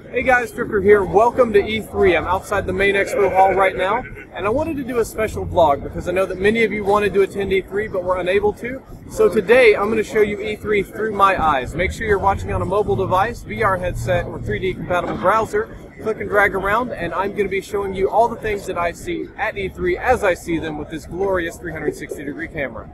Hey guys, Drifter here. Welcome to E3. I'm outside the main expo hall right now, and I wanted to do a special vlog because I know that many of you wanted to attend E3 but were unable to. So today I'm going to show you E3 through my eyes. Make sure you're watching on a mobile device, VR headset, or 3D compatible browser. Click and drag around, and I'm going to be showing you all the things that I see at E3 as I see them with this glorious 360-degree camera.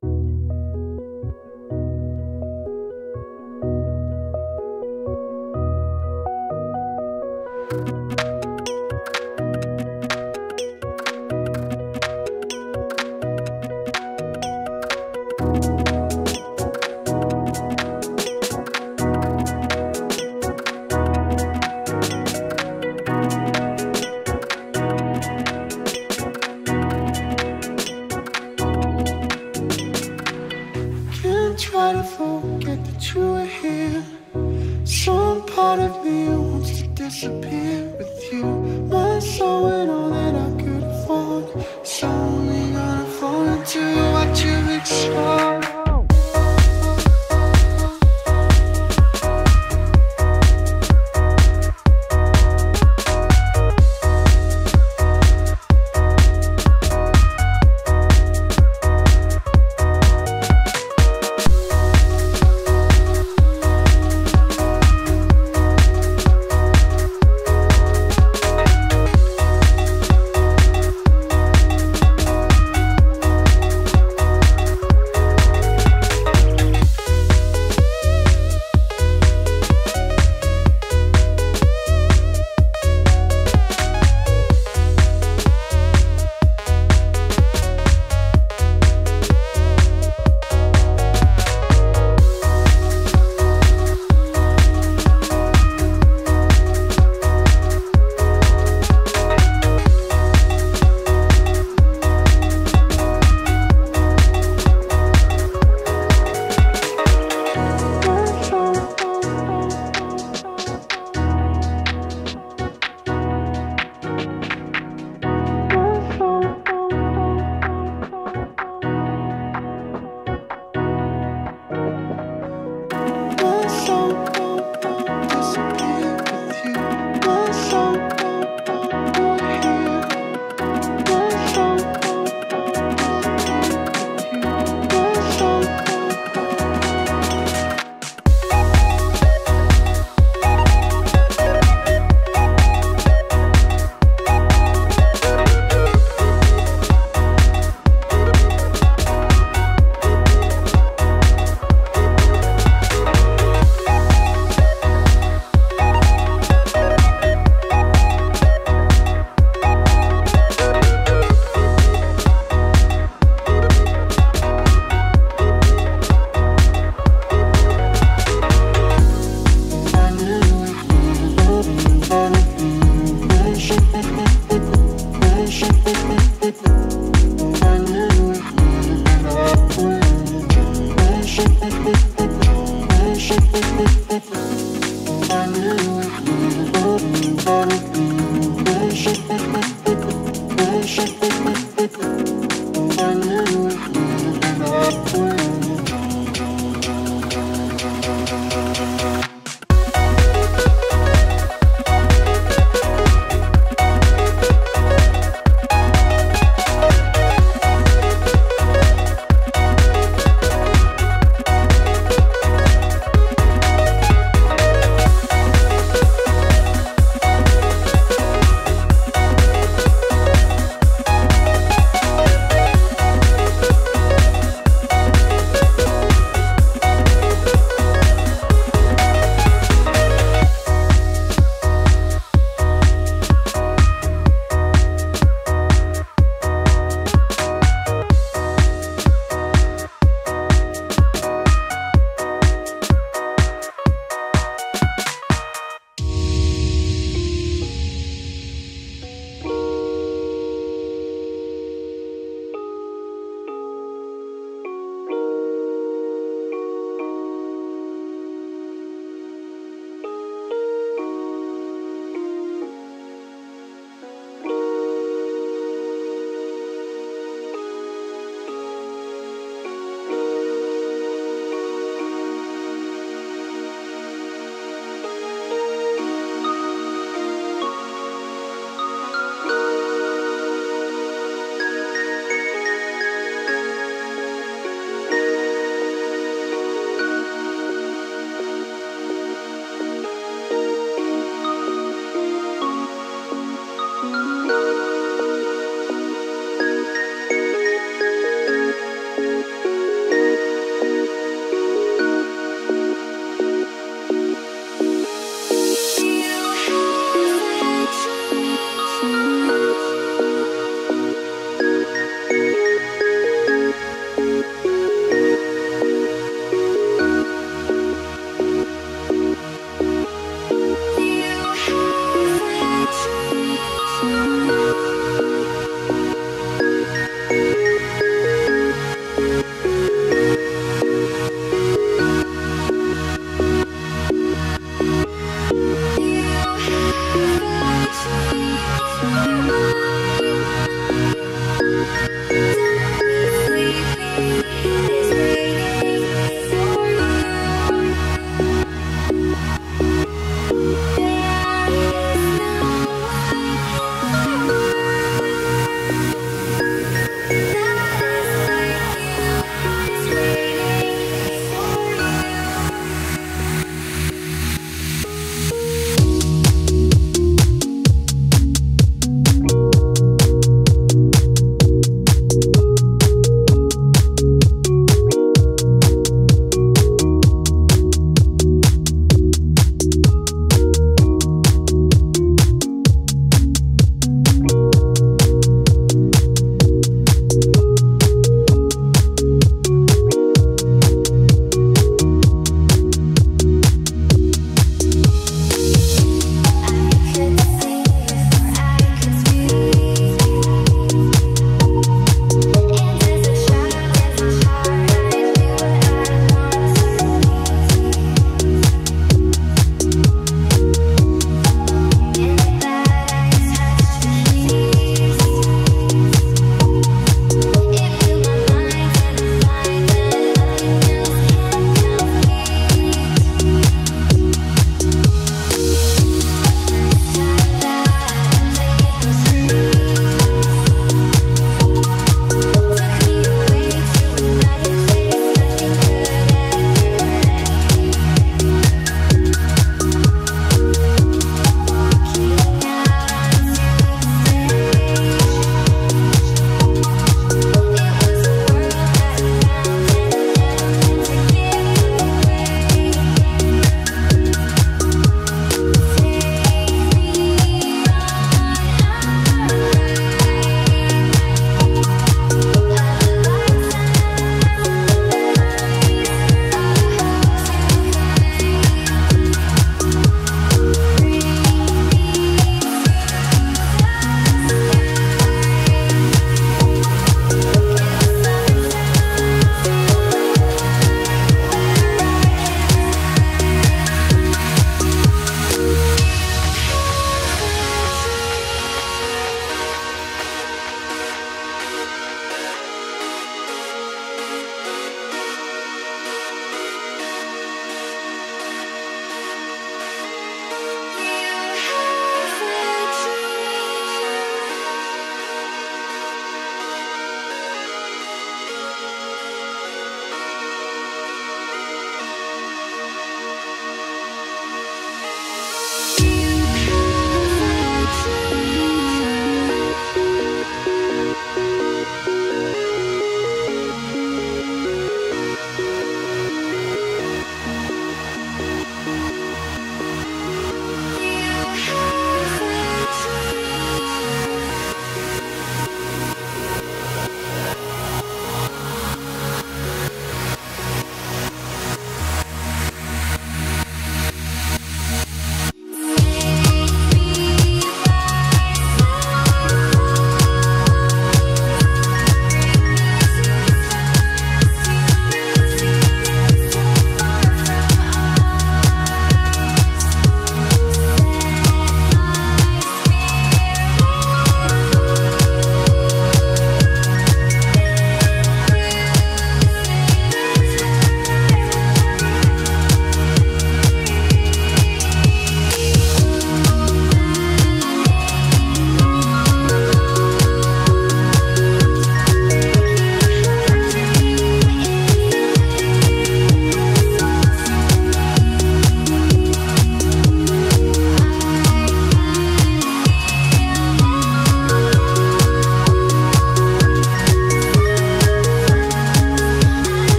Try to forget that you were here. Some part of me wants to disappear with you. My soul and all that I could afford. So we gotta fall into what you explore.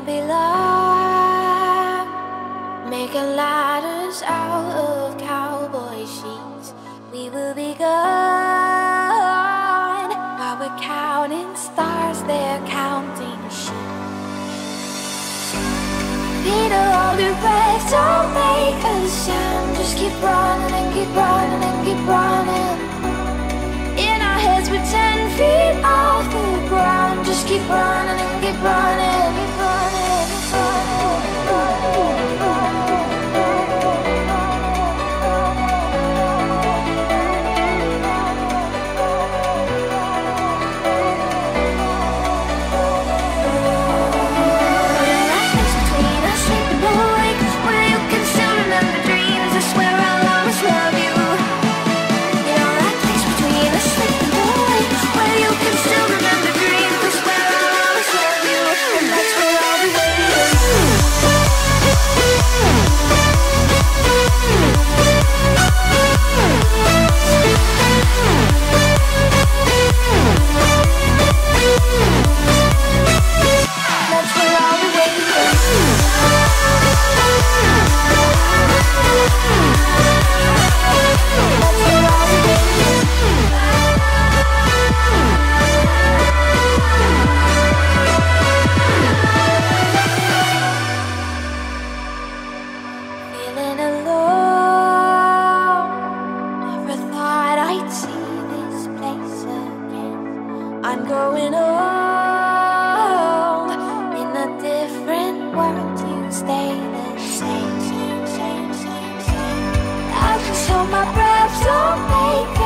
be long, making ladders out of cowboy sheets. We will be gone while we're counting stars, they're counting sheep. Peter, all the rest don't make a sound. Just keep running and keep running and keep running. In our heads we're 10 feet off the ground. Just keep running and keep running, keep running, keep running, keep running, keep running. I'm going home in a different world. You stay the same. I can show my breath, don't make